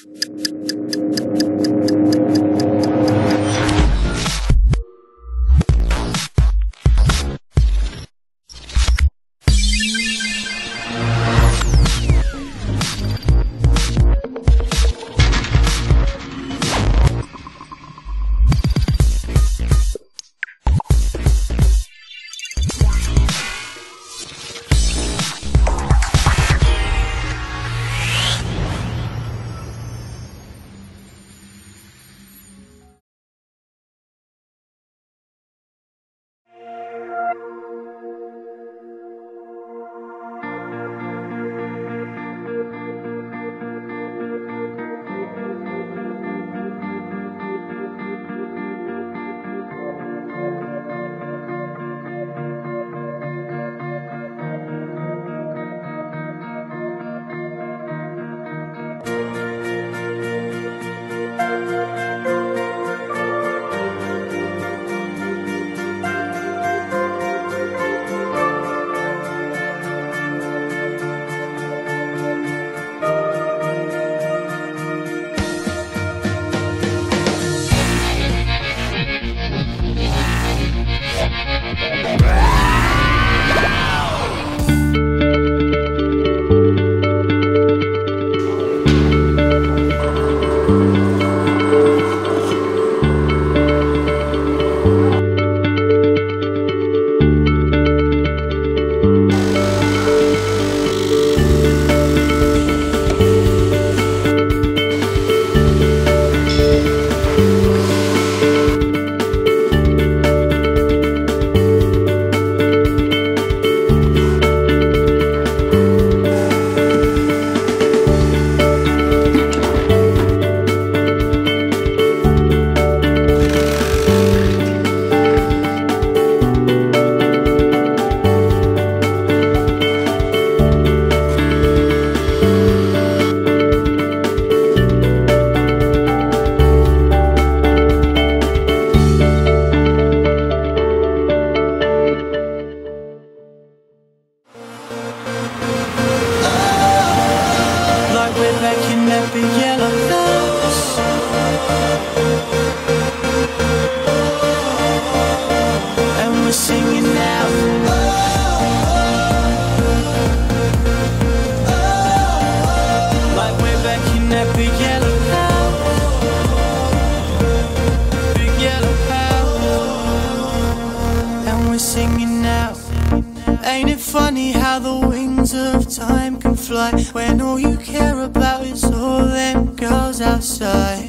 Ain't it funny how the wings of time can fly when all you care about is all them girls outside?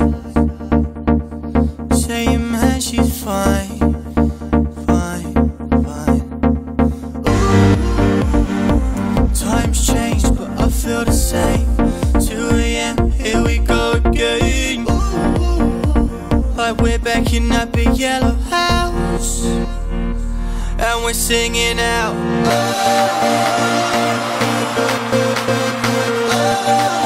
Saying man, she's fine, fine, fine. Ooh, time's changed but I feel the same. 2 AM, here we go again. Ooh, like we're back in that big yellow house and we're singing out.